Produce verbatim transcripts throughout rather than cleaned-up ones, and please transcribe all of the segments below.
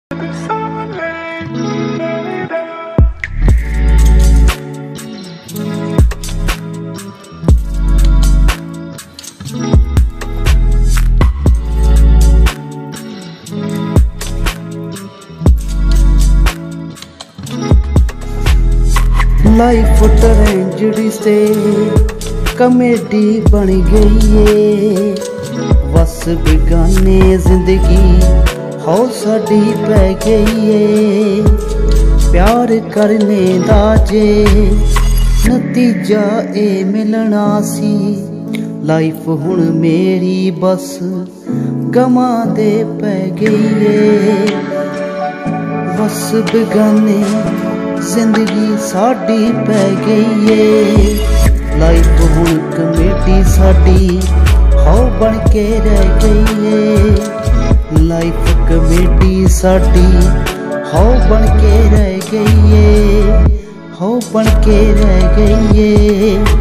Life ट्रेंजडी से comedy बन गई है। बस बेगाने जिंदगी हो साडी पै गई है। प्यार करने दा जे नतीजा ए मिलना सी। लाइफ हुण मेरी बस गमा दे पै गई है। बस बेगाने जिंदगी साडी पै गई है। लाइफ हुण कमेटी साडी हो बन के रह गई है। लाइफ कमेटी साडी हो बन के रह गई है। हो बन के रह गई है।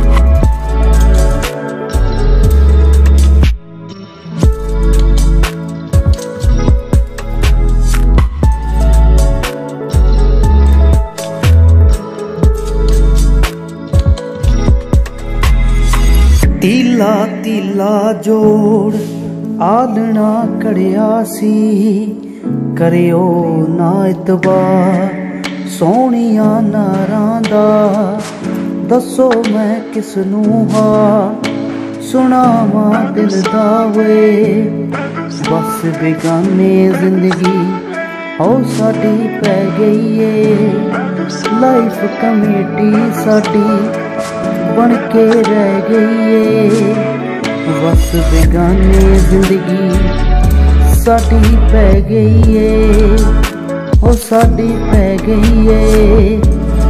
तीला तीला जोड़ आलना कड़िया सी। करियो ना इतबार सोहणिया नारां दा। दसो मैं किसनू हा सुनावां दिल दा वे। बस बेगाने जिंदगी हो साडी पै गई है। लाइफ कमेटी साडी बन के रह गई है। बस बेगाने जिंदगी साडी पै गई है। ओ साडी पै गई है।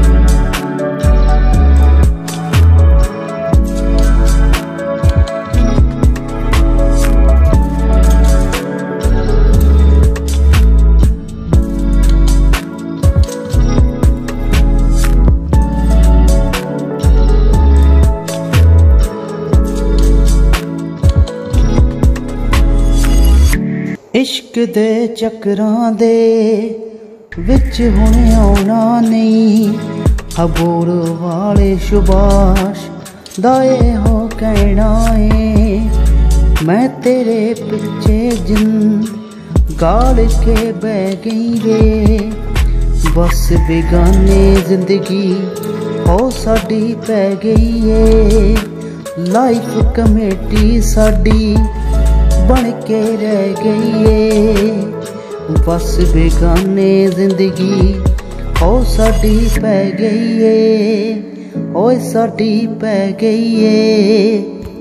इश्क दे चक्रां दे विच हुण आउणा नहीं। हबोर वाले शुबाश दाए हो कहना है। मैं तेरे पिछे जिन गाल के बह गई रे। बस बेगाने जिंदगी हो साडी पै गई है। लाइफ कमेटी साडी बन के रह गई है। बस बेगाने जिंदगी हो साडी पै गई है। ओ साडी पै गई है।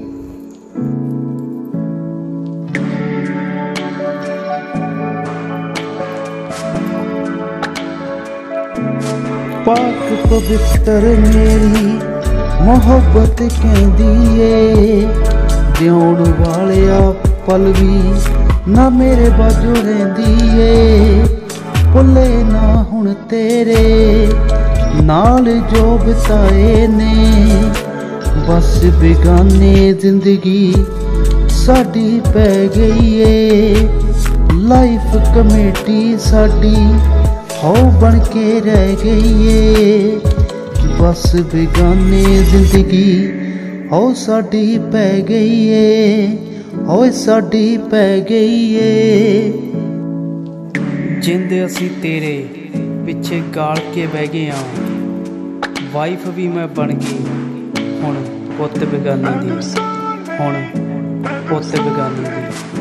पाक पवित्र मेरी मोहब्बत कहदी है। दिउण वालिया पल भी ना मेरे बाजू रहिंदी है। भुले ना हुण तेरे नाल जो बिताए ने। बस बेगाने जिंदगी साडी पै गई है। लाइफ कमेटी साडी हो बन के रह गई है। बस बेगाने जिंदगी हो साडी पै गई है। होए साडी पै गई है। जिंदे असी तेरे पिछे गाल के बह गए हाँ। वाइफ भी मैं बन गई हुण पुत बेगाने दी। हुण पुत बेगाने दी।